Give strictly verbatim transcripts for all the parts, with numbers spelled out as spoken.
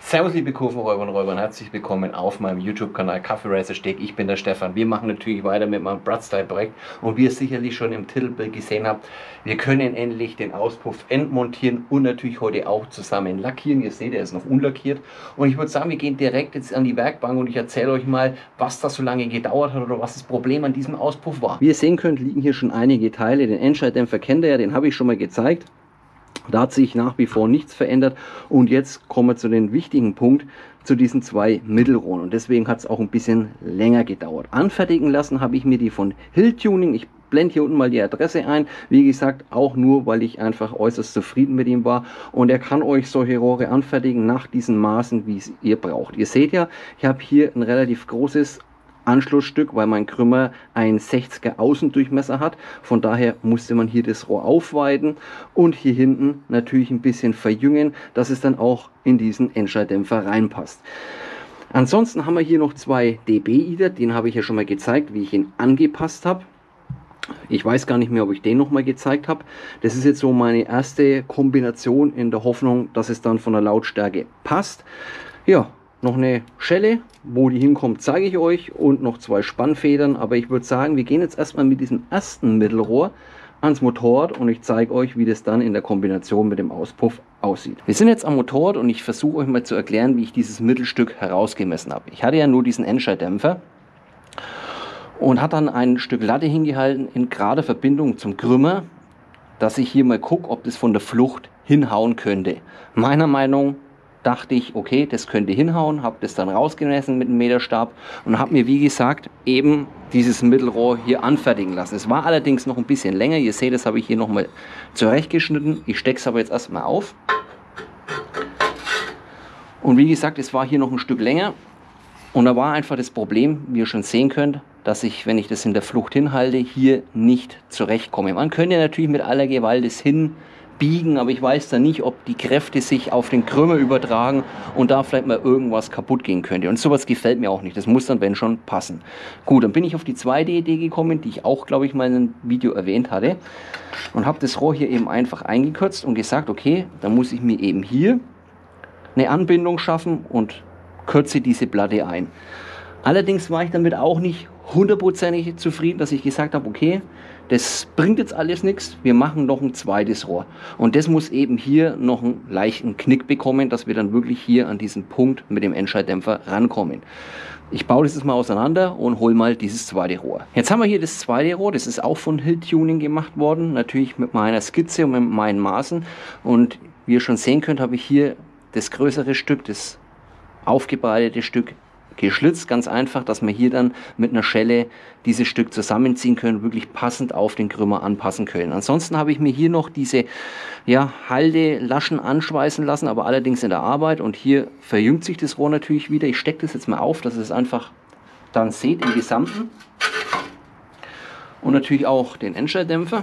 Servus liebe Kurvenräuber und Räuber und herzlich willkommen auf meinem YouTube-Kanal Kaffee Racer Steak. Ich bin der Stefan. Wir machen natürlich weiter mit meinem Brat-Style-Projekt und wie ihr sicherlich schon im Titelbild gesehen habt, wir können endlich den Auspuff entmontieren und natürlich heute auch zusammen lackieren. Ihr seht, er ist noch unlackiert und ich würde sagen, wir gehen direkt jetzt an die Werkbank und ich erzähle euch mal, was das so lange gedauert hat oder was das Problem an diesem Auspuff war. Wie ihr sehen könnt, liegen hier schon einige Teile. Den Endschalldämpfer kennt ihr ja, den habe ich schon mal gezeigt. Da hat sich nach wie vor nichts verändert und jetzt kommen wir zu dem wichtigen Punkt, zu diesen zwei Mittelrohren und deswegen hat es auch ein bisschen länger gedauert. Anfertigen lassen habe ich mir die von Hill Tuning. Ich blende hier unten mal die Adresse ein. Wie gesagt, auch nur, weil ich einfach äußerst zufrieden mit ihm war und er kann euch solche Rohre anfertigen nach diesen Maßen, wie es ihr braucht. Ihr seht ja, ich habe hier ein relativ großes Anschlussstück, weil mein Krümmer ein sechziger Außendurchmesser hat. Von daher musste man hier das Rohr aufweiten und hier hinten natürlich ein bisschen verjüngen, dass es dann auch in diesen Endschalldämpfer reinpasst. Ansonsten haben wir hier noch zwei D B-Iter, den habe ich ja schon mal gezeigt, wie ich ihn angepasst habe. Ich weiß gar nicht mehr, ob ich den noch mal gezeigt habe. Das ist jetzt so meine erste Kombination in der Hoffnung, dass es dann von der Lautstärke passt. Ja, noch eine Schelle, wo die hinkommt, zeige ich euch und noch zwei Spannfedern. Aber ich würde sagen, wir gehen jetzt erstmal mit diesem ersten Mittelrohr ans Motorrad und ich zeige euch, wie das dann in der Kombination mit dem Auspuff aussieht. Wir sind jetzt am Motorrad und ich versuche euch mal zu erklären, wie ich dieses Mittelstück herausgemessen habe. Ich hatte ja nur diesen Endschalldämpfer und hat dann ein Stück Latte hingehalten in gerader Verbindung zum Krümmer, dass ich hier mal gucke, ob das von der Flucht hinhauen könnte. Meiner Meinung nach dachte ich, okay, das könnte hinhauen, habe das dann rausgemessen mit dem Meterstab und habe mir, wie gesagt, eben dieses Mittelrohr hier anfertigen lassen. Es war allerdings noch ein bisschen länger. Ihr seht, das habe ich hier nochmal zurechtgeschnitten. Ich stecke es aber jetzt erstmal auf. Und wie gesagt, es war hier noch ein Stück länger. Und da war einfach das Problem, wie ihr schon sehen könnt, dass ich, wenn ich das in der Flucht hinhalte, hier nicht zurechtkomme. Man könnte natürlich mit aller Gewalt das hin biegen, aber ich weiß dann nicht, ob die Kräfte sich auf den Krümmer übertragen und da vielleicht mal irgendwas kaputt gehen könnte. Und sowas gefällt mir auch nicht. Das muss dann, wenn schon, passen. Gut, dann bin ich auf die zweite Idee gekommen, die ich auch, glaube ich, mal in einem Video erwähnt hatte und habe das Rohr hier eben einfach eingekürzt und gesagt, okay, dann muss ich mir eben hier eine Anbindung schaffen und kürze diese Platte ein. Allerdings war ich damit auch nicht hundertprozentig zufrieden, dass ich gesagt habe, okay, das bringt jetzt alles nichts, wir machen noch ein zweites Rohr. Und das muss eben hier noch einen leichten Knick bekommen, dass wir dann wirklich hier an diesen Punkt mit dem Endschalldämpfer rankommen. Ich baue das jetzt mal auseinander und hole mal dieses zweite Rohr. Jetzt haben wir hier das zweite Rohr, das ist auch von Hill Tuning gemacht worden, natürlich mit meiner Skizze und mit meinen Maßen. Und wie ihr schon sehen könnt, habe ich hier das größere Stück, das aufgebreitete Stück geschlitzt, ganz einfach, dass wir hier dann mit einer Schelle dieses Stück zusammenziehen können, wirklich passend auf den Krümmer anpassen können. Ansonsten habe ich mir hier noch diese ja, Haltelaschen anschweißen lassen, aber allerdings in der Arbeit und hier verjüngt sich das Rohr natürlich wieder. Ich stecke das jetzt mal auf, dass ihr es einfach dann seht im Gesamten und natürlich auch den Endschalldämpfer.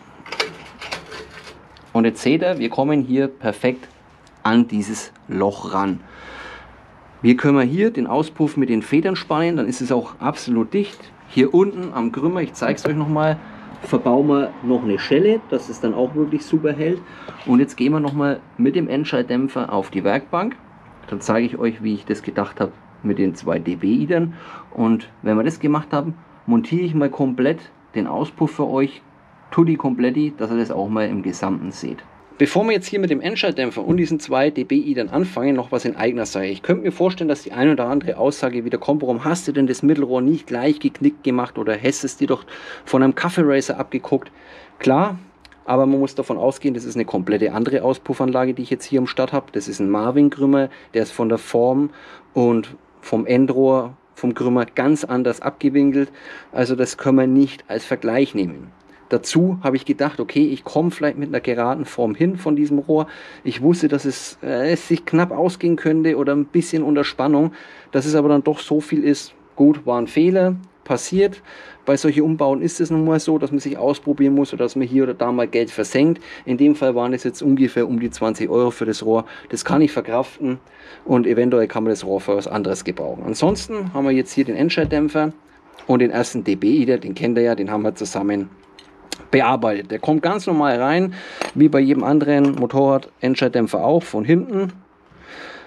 Und jetzt seht ihr, wir kommen hier perfekt an dieses Loch ran. Hier können wir hier den Auspuff mit den Federn spannen, dann ist es auch absolut dicht. Hier unten am Krümmer, ich zeige es euch nochmal, verbauen wir noch eine Schelle, dass es dann auch wirklich super hält. Und jetzt gehen wir nochmal mit dem Endschalldämpfer auf die Werkbank. Dann zeige ich euch, wie ich das gedacht habe mit den zwei D B-Idern. Und wenn wir das gemacht haben, montiere ich mal komplett den Auspuff für euch, tutti kompletti, dass ihr das auch mal im Gesamten seht. Bevor wir jetzt hier mit dem Endschalldämpfer und diesen zwei D B-Idern anfangen, noch was in eigener Sache. Ich könnte mir vorstellen, dass die eine oder andere Aussage wieder kommt, warum hast du denn das Mittelrohr nicht gleich geknickt gemacht oder hast es dir doch von einem Kaffee Racer abgeguckt? Klar, aber man muss davon ausgehen, das ist eine komplette andere Auspuffanlage, die ich jetzt hier am Start habe. Das ist ein Marvin-Krümmer, der ist von der Form und vom Endrohr, vom Krümmer ganz anders abgewinkelt. Also das können wir nicht als Vergleich nehmen. Dazu habe ich gedacht, okay, ich komme vielleicht mit einer geraden Form hin von diesem Rohr. Ich wusste, dass es, äh, es sich knapp ausgehen könnte oder ein bisschen unter Spannung. Dass es aber dann doch so viel ist, gut, war ein Fehler, passiert. Bei solchen Umbauen ist es nun mal so, dass man sich ausprobieren muss oder dass man hier oder da mal Geld versenkt. In dem Fall waren es jetzt ungefähr um die zwanzig Euro für das Rohr. Das kann ich verkraften und eventuell kann man das Rohr für was anderes gebrauchen. Ansonsten haben wir jetzt hier den Endschalldämpfer und den ersten D B-Iter, den kennt ihr ja, den haben wir zusammen bearbeitet. Der kommt ganz normal rein, wie bei jedem anderen Motorrad, Endschalldämpfer auch, von hinten.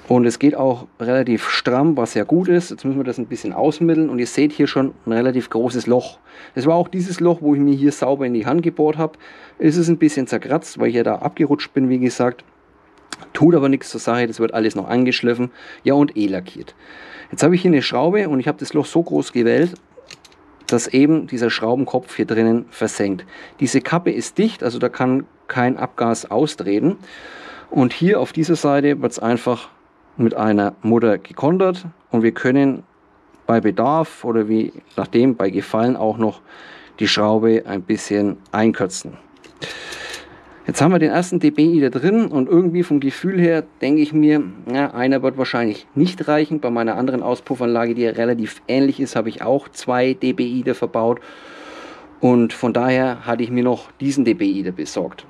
Und es geht auch relativ stramm, was ja gut ist. Jetzt müssen wir das ein bisschen ausmitteln und ihr seht hier schon ein relativ großes Loch. Das war auch dieses Loch, wo ich mir hier sauber in die Hand gebohrt habe. Es ist ein bisschen zerkratzt, weil ich ja da abgerutscht bin, wie gesagt. Tut aber nichts zur Sache, das wird alles noch angeschliffen, ja, und eh lackiert. Jetzt habe ich hier eine Schraube und ich habe das Loch so groß gewählt, dass eben dieser Schraubenkopf hier drinnen versenkt. Diese Kappe ist dicht, also da kann kein Abgas austreten. Und hier auf dieser Seite wird es einfach mit einer Mutter gekontert und wir können bei Bedarf oder wie nachdem bei Gefallen auch noch die Schraube ein bisschen einkürzen. Jetzt haben wir den ersten D B I da drin und irgendwie vom Gefühl her denke ich mir, ja, einer wird wahrscheinlich nicht reichen. Bei meiner anderen Auspuffanlage, die ja relativ ähnlich ist, habe ich auch zwei D B I da verbaut und von daher hatte ich mir noch diesen D B I da besorgt.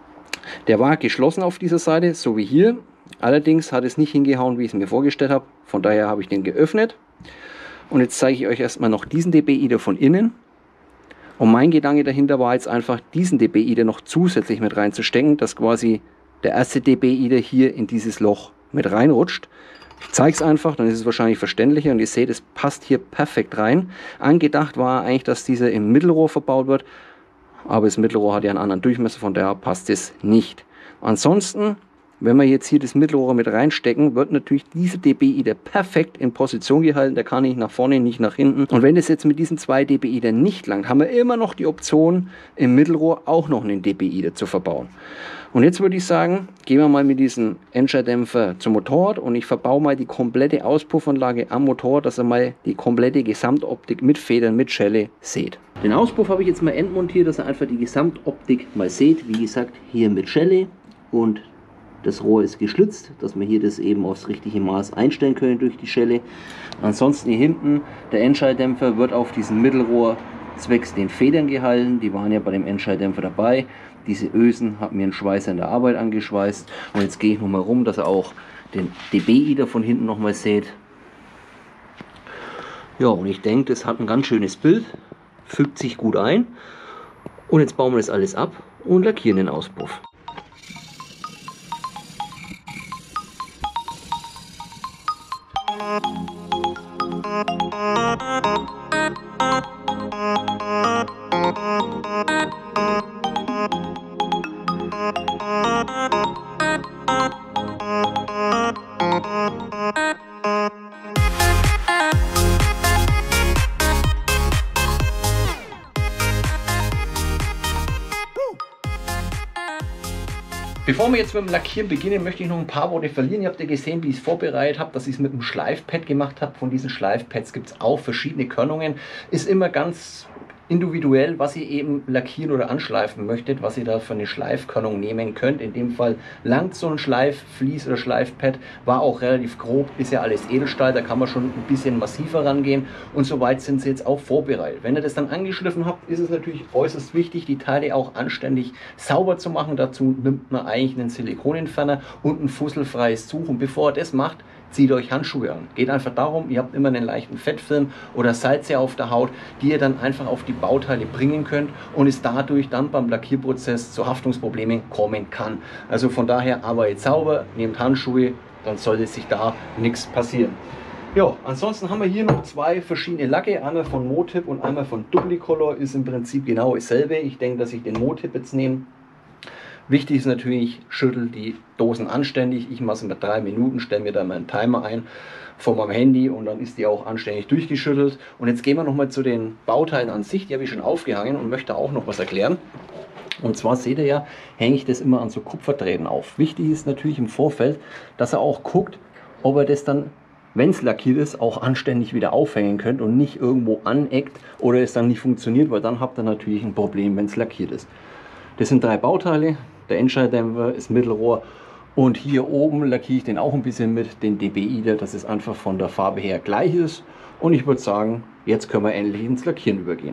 Der war geschlossen auf dieser Seite, so wie hier. Allerdings hat es nicht hingehauen, wie ich es mir vorgestellt habe. Von daher habe ich den geöffnet. Und jetzt zeige ich euch erstmal noch diesen D B I da von innen. Und mein Gedanke dahinter war jetzt einfach, diesen D B I da noch zusätzlich mit reinzustecken, dass quasi der erste D B I da hier in dieses Loch mit reinrutscht. Ich zeige es einfach, dann ist es wahrscheinlich verständlicher und ihr seht, es passt hier perfekt rein. Angedacht war eigentlich, dass dieser im Mittelrohr verbaut wird. Aber das Mittelrohr hat ja einen anderen Durchmesser, von daher passt es nicht. Ansonsten, wenn wir jetzt hier das Mittelrohr mit reinstecken, wird natürlich dieser D B I da perfekt in Position gehalten. Der kann nicht nach vorne, nicht nach hinten. Und wenn es jetzt mit diesen zwei D B I dann nicht langt, haben wir immer noch die Option, im Mittelrohr auch noch einen D B I da zu verbauen. Und jetzt würde ich sagen, gehen wir mal mit diesem Endscheidämpfer zum Motorrad und ich verbaue mal die komplette Auspuffanlage am Motorrad, dass ihr mal die komplette Gesamtoptik mit Federn, mit Schelle seht. Den Auspuff habe ich jetzt mal endmontiert, dass ihr einfach die Gesamtoptik mal seht. Wie gesagt, hier mit Schelle und das Rohr ist geschlitzt, dass wir hier das eben aufs richtige Maß einstellen können durch die Schelle. Ansonsten hier hinten, der Endschalldämpfer wird auf diesem Mittelrohr zwecks den Federn gehalten. Die waren ja bei dem Endschalldämpfer dabei. Diese Ösen hat mir ein Schweißer in der Arbeit angeschweißt. Und jetzt gehe ich nochmal rum, dass ihr auch den D B I da von hinten nochmal seht. Ja, und ich denke, das hat ein ganz schönes Bild. Fügt sich gut ein. Und jetzt bauen wir das alles ab und lackieren den Auspuff. Bevor wir jetzt mit dem Lackieren beginnen, möchte ich noch ein paar Worte verlieren. Ihr habt ja gesehen, wie ich es vorbereitet habe, dass ich es mit einem Schleifpad gemacht habe. Von diesen Schleifpads gibt es auch verschiedene Körnungen. Ist immer ganz individuell, was ihr eben lackieren oder anschleifen möchtet, was ihr da für eine Schleifkörnung nehmen könnt. In dem Fall langt so ein Schleifvlies oder Schleifpad, war auch relativ grob, ist ja alles Edelstahl, da kann man schon ein bisschen massiver rangehen und soweit sind sie jetzt auch vorbereitet. Wenn ihr das dann angeschliffen habt, ist es natürlich äußerst wichtig, die Teile auch anständig sauber zu machen. Dazu nimmt man eigentlich einen Silikonentferner und ein fusselfreies Tuch und bevor ihr das macht, zieht euch Handschuhe an. Geht einfach darum, ihr habt immer einen leichten Fettfilm oder Salze auf der Haut, die ihr dann einfach auf die Bauteile bringen könnt und es dadurch dann beim Lackierprozess zu Haftungsproblemen kommen kann. Also von daher arbeitet sauber, nehmt Handschuhe, dann sollte sich da nichts passieren. Ja, ansonsten haben wir hier noch zwei verschiedene Lacke, einmal von Motip und einmal von Duplicolor, ist im Prinzip genau dasselbe. Ich denke, dass ich den Motip jetzt nehme. Wichtig ist natürlich, schüttelt die Dosen anständig. Ich mache es mit drei Minuten, stelle mir dann meinen Timer ein von meinem Handy und dann ist die auch anständig durchgeschüttelt. Und jetzt gehen wir nochmal zu den Bauteilen an sich. Die habe ich schon aufgehangen und möchte auch noch was erklären. Und zwar seht ihr ja, hänge ich das immer an so Kupferdrähten auf. Wichtig ist natürlich im Vorfeld, dass er auch guckt, ob er das dann, wenn es lackiert ist, auch anständig wieder aufhängen könnt und nicht irgendwo aneckt oder es dann nicht funktioniert, weil dann habt ihr natürlich ein Problem, wenn es lackiert ist. Das sind drei Bauteile. Der Endschalldämpfer ist Mittelrohr und hier oben lackiere ich den auch ein bisschen mit, den D B I, dass es einfach von der Farbe her gleich ist. Und ich würde sagen, jetzt können wir endlich ins Lackieren übergehen.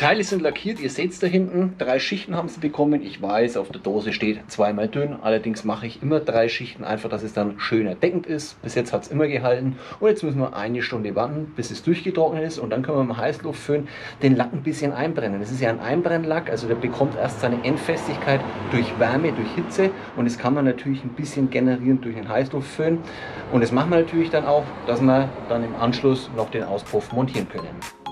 Teile sind lackiert, ihr seht es da hinten, drei Schichten haben sie bekommen. Ich weiß, auf der Dose steht zweimal dünn, allerdings mache ich immer drei Schichten, einfach, dass es dann schöner deckend ist. Bis jetzt hat es immer gehalten und jetzt müssen wir eine Stunde warten, bis es durchgetrocknet ist und dann können wir mit dem Heißluftföhn den Lack ein bisschen einbrennen. Das ist ja ein Einbrennlack, also der bekommt erst seine Endfestigkeit durch Wärme, durch Hitze und das kann man natürlich ein bisschen generieren durch den Heißluftföhn und das machen wir natürlich dann auch, dass wir dann im Anschluss noch den Auspuff montieren können.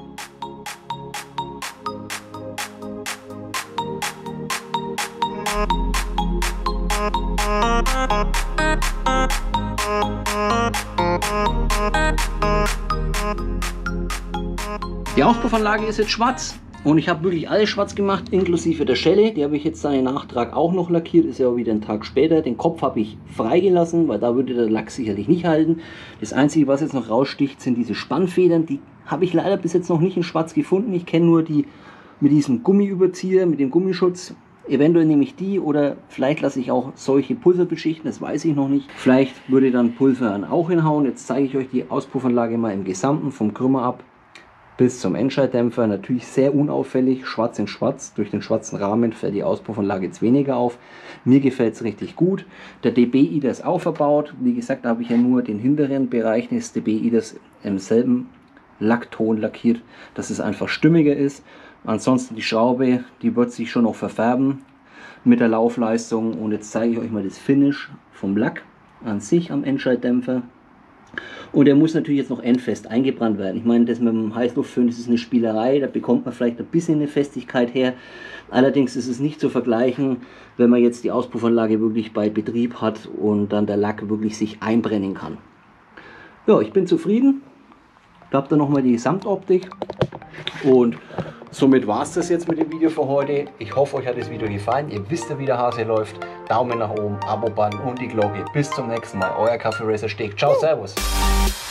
Die Auspuffanlage ist jetzt schwarz und ich habe wirklich alles schwarz gemacht, inklusive der Schelle. Die habe ich jetzt dann im Nachtrag auch noch lackiert, ist ja auch wieder ein Tag später. Den Kopf habe ich freigelassen, weil da würde der Lack sicherlich nicht halten. Das Einzige, was jetzt noch raussticht, sind diese Spannfedern. Die habe ich leider bis jetzt noch nicht in schwarz gefunden. Ich kenne nur die mit diesem Gummiüberzieher, mit dem Gummischutz. Eventuell nehme ich die oder vielleicht lasse ich auch solche Pulver beschichten, das weiß ich noch nicht. Vielleicht würde dann Pulver dann auch hinhauen. Jetzt zeige ich euch die Auspuffanlage mal im Gesamten, vom Krümmer ab bis zum Endschalldämpfer. Natürlich sehr unauffällig, schwarz in schwarz. Durch den schwarzen Rahmen fällt die Auspuffanlage jetzt weniger auf. Mir gefällt es richtig gut. Der D B-I, der ist auch verbaut. Wie gesagt, da habe ich ja nur den hinteren Bereich des D B-I, das im selben Lackton lackiert, dass es einfach stimmiger ist. Ansonsten die Schraube, die wird sich schon noch verfärben mit der Laufleistung. Und jetzt zeige ich euch mal das Finish vom Lack an sich am Endschalldämpfer. Und der muss natürlich jetzt noch endfest eingebrannt werden. Ich meine, das mit dem Heißluftföhn, das ist eine Spielerei, da bekommt man vielleicht ein bisschen eine Festigkeit her. Allerdings ist es nicht zu vergleichen, wenn man jetzt die Auspuffanlage wirklich bei Betrieb hat und dann der Lack wirklich sich einbrennen kann. Ja, ich bin zufrieden. Da habt ihr nochmal die Gesamtoptik. Und somit war es das jetzt mit dem Video für heute. Ich hoffe, euch hat das Video gefallen. Ihr wisst ja, wie der Hase läuft. Daumen nach oben, Abo-Button und die Glocke. Bis zum nächsten Mal. Euer Kaffee Racer Steg. Ciao, servus.